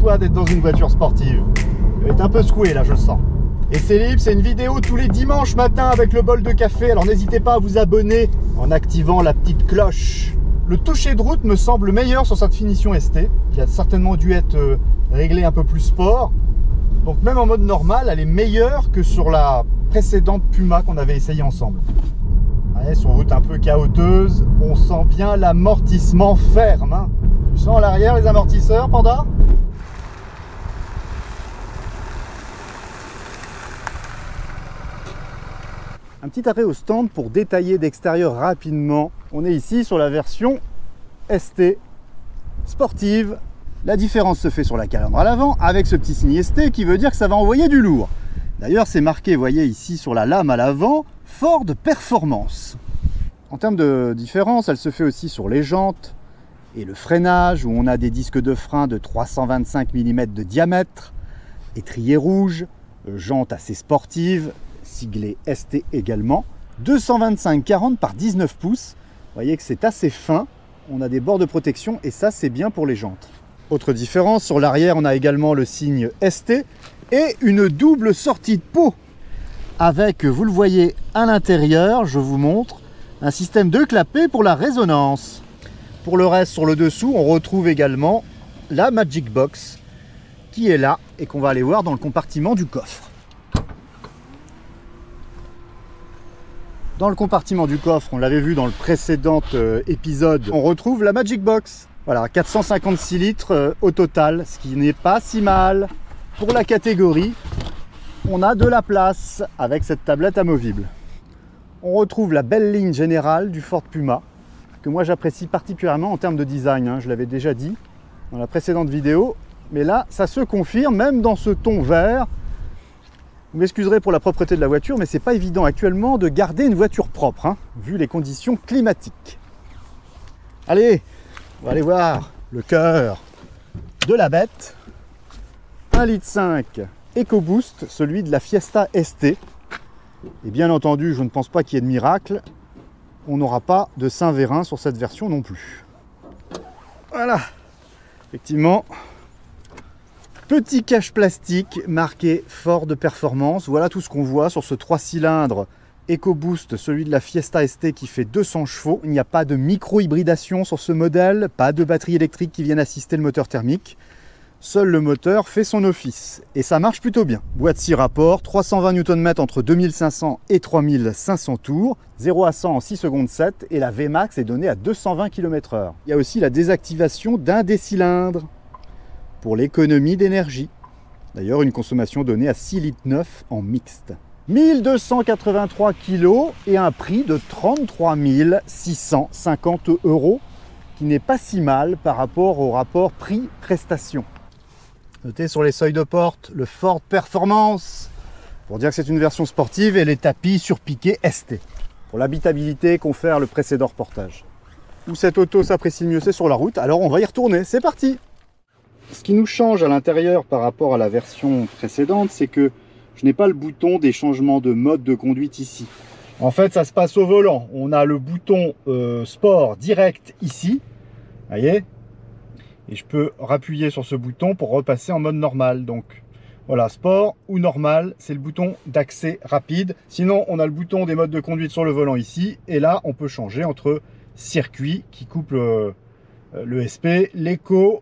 toi d'être dans une voiture sportive. Tu vas être un peu secoué là, je le sens. Et c'est libre, c'est une vidéo tous les dimanches matin avec le bol de café. Alors n'hésitez pas à vous abonner en activant la petite cloche. Le toucher de route me semble meilleur sur cette finition ST. Il a certainement dû être réglé un peu plus sport. Donc même en mode normal, elle est meilleure que sur la précédente Puma qu'on avait essayé ensemble. Ouais, sur route un peu chaoteuse, on sent bien l'amortissement ferme. Hein. Tu sens à l'arrière les amortisseurs, Panda ? Un petit arrêt au stand pour détailler d'extérieur rapidement. On est ici sur la version ST sportive. La différence se fait sur la calandre à l'avant avec ce petit signe ST qui veut dire que ça va envoyer du lourd. D'ailleurs, c'est marqué, vous voyez ici sur la lame à l'avant, Ford Performance. En termes de différence, elle se fait aussi sur les jantes et le freinage où on a des disques de frein de 325 mm de diamètre, étrier rouge, jantes assez sportives, siglé ST également, 225/40 par 19 pouces. Vous voyez que c'est assez fin, on a des bords de protection et ça c'est bien pour les jantes. Autre différence, sur l'arrière on a également le signe ST et une double sortie de pot avec, vous le voyez à l'intérieur, je vous montre, un système de clapet pour la résonance. Pour le reste, sur le dessous, on retrouve également la Magic Box qui est là et qu'on va aller voir dans le compartiment du coffre. Dans le compartiment du coffre, on l'avait vu dans le précédent épisode, on retrouve la Magic Box. Voilà, 456 litres au total, ce qui n'est pas si mal. Pour la catégorie, on a de la place avec cette tablette amovible. On retrouve la belle ligne générale du Ford Puma, que moi j'apprécie particulièrement en termes de design, hein, je l'avais déjà dit dans la précédente vidéo, mais là ça se confirme, même dans ce ton vert. Vous m'excuserez pour la propreté de la voiture, mais c'est pas évident actuellement de garder une voiture propre, hein, vu les conditions climatiques. Allez, on va aller voir le cœur de la bête. 1,5 litre EcoBoost, celui de la Fiesta ST. Et bien entendu, je ne pense pas qu'il y ait de miracle. On n'aura pas de Saint-Vérin sur cette version non plus. Voilà, effectivement. Petit cache plastique marqué Ford Performance. Voilà tout ce qu'on voit sur ce 3 cylindres EcoBoost, celui de la Fiesta ST qui fait 200 chevaux. Il n'y a pas de micro-hybridation sur ce modèle, pas de batterie électrique qui vienne assister le moteur thermique. Seul le moteur fait son office et ça marche plutôt bien. Boîte 6 rapports, 320 Nm entre 2500 et 3500 tours, 0 à 100 en 6 secondes 7 et la Vmax est donnée à 220 km/h. Il y a aussi la désactivation d'un des cylindres pour l'économie d'énergie. D'ailleurs, une consommation donnée à 6,9 litres en mixte. 1283 kg et un prix de 33 650 €, qui n'est pas si mal par rapport au rapport prix-prestation. Notez sur les seuils de porte le Ford Performance, pour dire que c'est une version sportive, et les tapis surpiqués ST. Pour l'habitabilité, confère le précédent reportage. Où cette auto s'apprécie le mieux, c'est sur la route, alors on va y retourner, c'est parti! Ce qui nous change à l'intérieur par rapport à la version précédente, c'est que je n'ai pas le bouton des changements de mode de conduite ici. En fait, ça se passe au volant. On a le bouton sport direct ici, voyez, et je peux rappuyer sur ce bouton pour repasser en mode normal. Donc voilà, sport ou normal, c'est le bouton d'accès rapide. Sinon, on a le bouton des modes de conduite sur le volant ici, et là, on peut changer entre circuit qui coupe le SP, l'éco,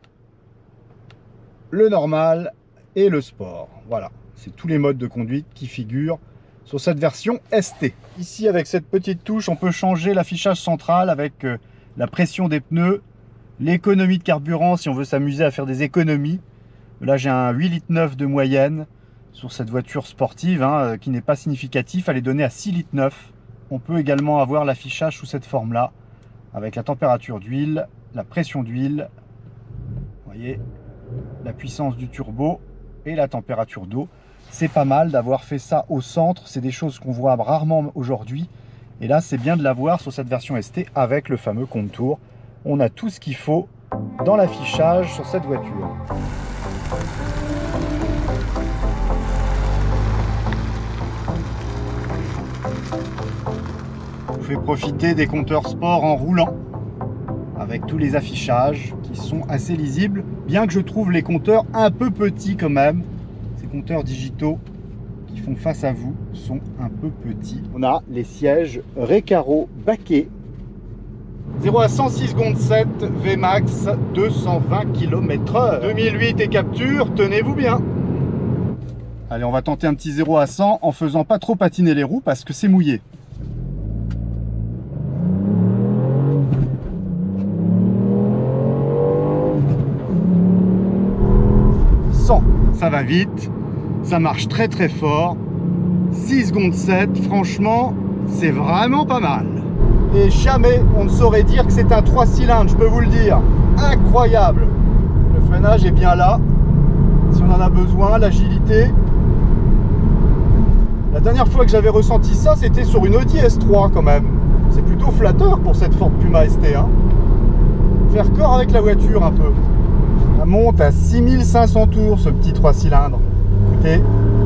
le normal et le sport. Voilà, c'est tous les modes de conduite qui figurent sur cette version ST. Ici, avec cette petite touche, on peut changer l'affichage central avec la pression des pneus, l'économie de carburant si on veut s'amuser à faire des économies. Là, j'ai un 8,9 litres de moyenne sur cette voiture sportive, hein, qui n'est pas significatif. Elle est donnée à 6,9 litres. On peut également avoir l'affichage sous cette forme-là, avec la température d'huile, la pression d'huile, vous voyez, la puissance du turbo et la température d'eau. C'est pas mal d'avoir fait ça au centre, c'est des choses qu'on voit rarement aujourd'hui. Et là, c'est bien de l'avoir sur cette version ST avec le fameux contour. On a tout ce qu'il faut dans l'affichage sur cette voiture. Je vous fais profiter des compteurs sport en roulant avec tous les affichages qui qui sont assez lisibles, bien que je trouve les compteurs un peu petits quand même. Ces compteurs digitaux qui font face à vous sont un peu petits. On a les sièges Recaro baquets. 0 à 106 secondes 7, Vmax 220 km/h. 2008 et capture, tenez-vous bien. Allez, on va tenter un petit 0 à 100 en faisant pas trop patiner les roues parce que c'est mouillé. Ça va vite, ça marche très très fort. 6 secondes 7, franchement, c'est vraiment pas mal. Et jamais on ne saurait dire que c'est un 3 cylindres, je peux vous le dire. Incroyable. Le freinage est bien là, si on en a besoin, l'agilité. La dernière fois que j'avais ressenti ça, c'était sur une Audi S3 quand même. C'est plutôt flatteur pour cette Ford Puma ST. Hein. Faire corps avec la voiture un peu. Ça monte à 6500 tours ce petit 3 cylindres. Écoutez.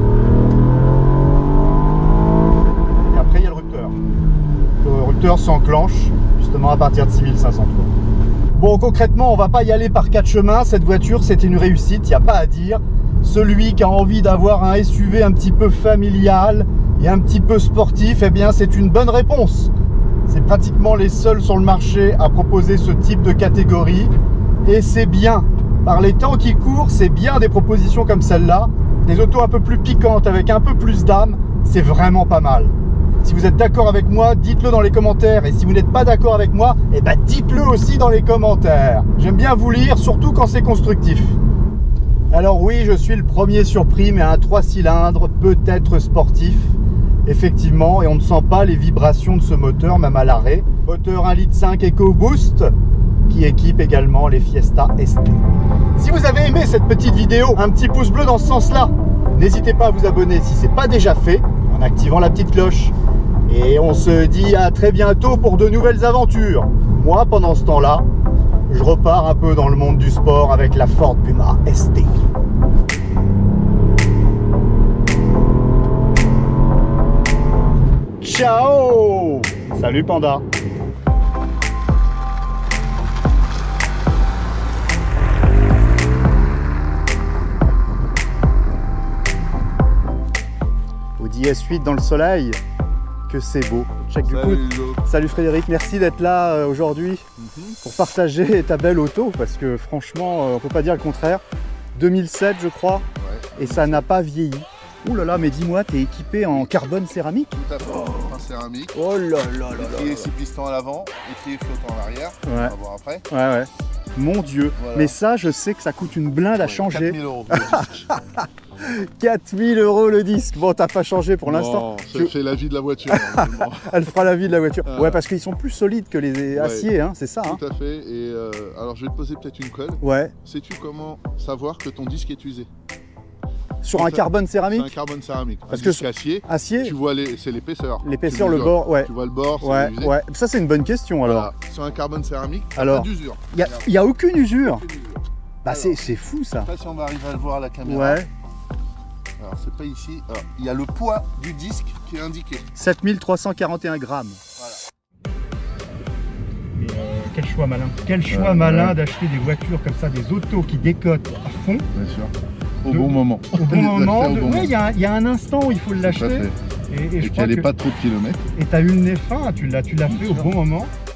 Et après il y a le rupteur. Le rupteur s'enclenche justement à partir de 6500 tours. Bon, concrètement, on va pas y aller par 4 chemins. Cette voiture, c'est une réussite, il n'y a pas à dire. Celui qui a envie d'avoir un SUV un petit peu familial et un petit peu sportif, eh bien c'est une bonne réponse. C'est pratiquement les seuls sur le marché à proposer ce type de catégorie. Et c'est bien. Par les temps qui courent, c'est bien des propositions comme celle-là. Des autos un peu plus piquantes, avec un peu plus d'âme, c'est vraiment pas mal. Si vous êtes d'accord avec moi, dites-le dans les commentaires. Et si vous n'êtes pas d'accord avec moi, eh ben dites-le aussi dans les commentaires. J'aime bien vous lire, surtout quand c'est constructif. Alors oui, je suis le premier surpris, mais un 3 cylindres peut être sportif. Effectivement, et on ne sent pas les vibrations de ce moteur, même à l'arrêt. Moteur 1,5 litre EcoBoost, qui équipe également les Fiesta ST. Si vous avez aimé cette petite vidéo, un petit pouce bleu dans ce sens-là. N'hésitez pas à vous abonner si ce n'est pas déjà fait, en activant la petite cloche. Et on se dit à très bientôt pour de nouvelles aventures. Moi, pendant ce temps-là, je repars un peu dans le monde du sport avec la Ford Puma ST. Ciao! Salut Panda! Audi S8 dans le soleil, que c'est beau. Check du coup. Salut Frédéric, merci d'être là aujourd'hui pour partager ta belle auto parce que franchement, on peut pas dire le contraire. 2007 je crois, ouais. Et ça n'a pas vieilli. Ouh là là, mais dis-moi, t'es équipé en carbone céramique? Tout à fait, en céramique. Oh là là là. Étrier 6 pistons à l'avant, étrier flottant en arrière. Ouais. On va voir après. Ouais, ouais. Mon Dieu. Voilà. Mais ça, je sais que ça coûte une blinde à changer. 4000 € le disque. 4000 € le disque. Bon, t'as pas changé pour l'instant. Ça fait la vie de la voiture. Elle fera la vie de la voiture. Ouais, parce qu'ils sont plus solides que les aciers, hein, c'est ça. Tout à fait. Et alors, je vais te poser peut-être une colle. Ouais. Sais-tu comment savoir que ton disque est usé? Sur un carbone céramique? C'est un carbone céramique. Parce que acier, tu vois c'est l'épaisseur. L'épaisseur, le bord, ouais. Tu vois le bord, ouais, usé. Ouais. Ça, c'est une bonne question alors. Voilà. Sur un carbone céramique, alors, pas d'usure. Il n'y a aucune usure. Bah, c'est fou ça. Je sais pas si on va arriver à le voir à la caméra. Ouais. Alors, c'est pas ici. Alors, il y a le poids du disque qui est indiqué. 7341 grammes. Voilà. Mais quel choix malin. Quel choix malin d'acheter des voitures comme ça, des autos qui décotent à fond. Bien sûr. Au bon moment. Au bon moment. Oui, il y a un instant où il faut l'acheter. Et qu'elle n'ait pas trop de kilomètres. Et tu as eu le nez fin, tu l'as fait au bon moment.